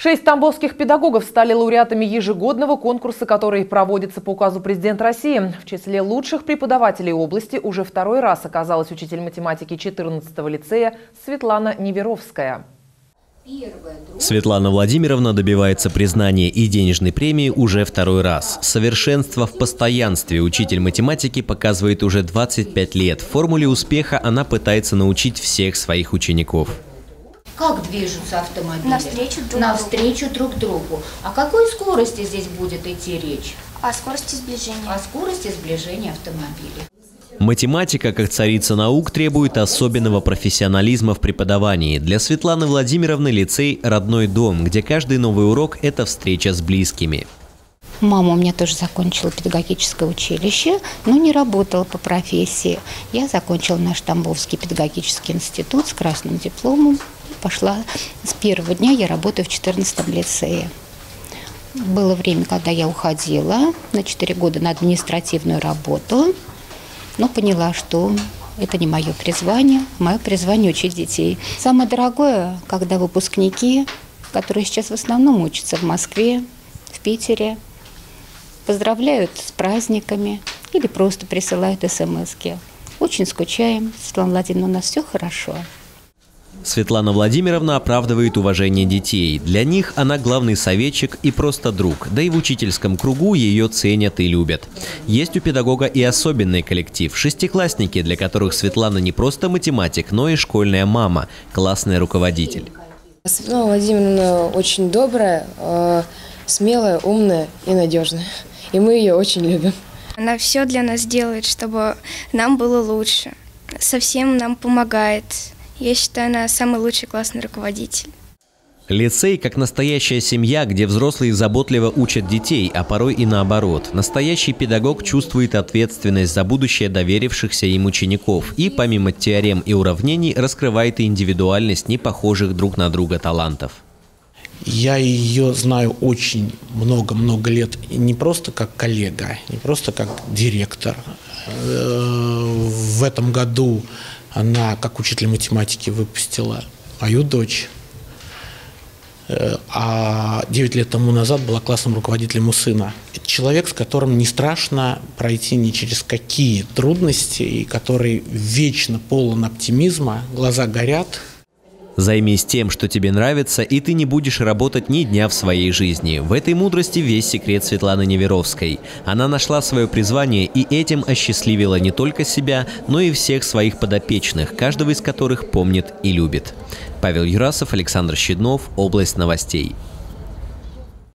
6 тамбовских педагогов стали лауреатами ежегодного конкурса, который проводится по указу президента России. В числе лучших преподавателей области уже второй раз оказалась учитель математики 14-го лицея Светлана Неверовская. Светлана Владимировна добивается признания и денежной премии уже второй раз. Совершенство в постоянстве учитель математики показывает уже 25 лет. В формуле успеха она пытается научить всех своих учеников. Как движутся автомобили? Навстречу друг другу. О какой скорости здесь будет идти речь? О скорости сближения. О скорости сближения автомобилей. Математика, как царица наук, требует особенного профессионализма в преподавании. Для Светланы Владимировны лицей – родной дом, где каждый новый урок – это встреча с близкими. Мама у меня тоже закончила педагогическое училище, но не работала по профессии. Я закончила наш Тамбовский педагогический институт с красным дипломом. Пошла с первого дня, я работаю в 14-м лицее. Было время, когда я уходила на 4 года на административную работу, но поняла, что это не мое призвание. Мое призвание – учить детей. Самое дорогое, когда выпускники, которые сейчас в основном учатся в Москве, в Питере, поздравляют с праздниками или просто присылают смс-ки. Очень скучаем. Светлана Владимировна, у нас все хорошо. Светлана Владимировна оправдывает уважение детей. Для них она главный советчик и просто друг. Да и в учительском кругу ее ценят и любят. Есть у педагога и особенный коллектив – шестиклассники, для которых Светлана не просто математик, но и школьная мама, классный руководитель. Светлана Владимировна очень добрая, смелая, умная и надежная. И мы ее очень любим. Она все для нас делает, чтобы нам было лучше. Совсем нам помогает. Я считаю, она самый лучший классный руководитель. Лицей как настоящая семья, где взрослые заботливо учат детей, а порой и наоборот. Настоящий педагог чувствует ответственность за будущее доверившихся им учеников и, помимо теорем и уравнений, раскрывает и индивидуальность непохожих друг на друга талантов. Я ее знаю очень много лет, и не просто как коллега, не просто как директор. В этом году она, как учитель математики, выпустила мою дочь, а 9 лет тому назад была классным руководителем у сына. Это человек, с которым не страшно пройти ни через какие трудности, и который вечно полон оптимизма, глаза горят. Займись тем, что тебе нравится, и ты не будешь работать ни дня в своей жизни. В этой мудрости весь секрет Светланы Неверовской. Она нашла свое призвание и этим осчастливила не только себя, но и всех своих подопечных, каждого из которых помнит и любит. Павел Юрасов, Александр Щеднов, Область новостей.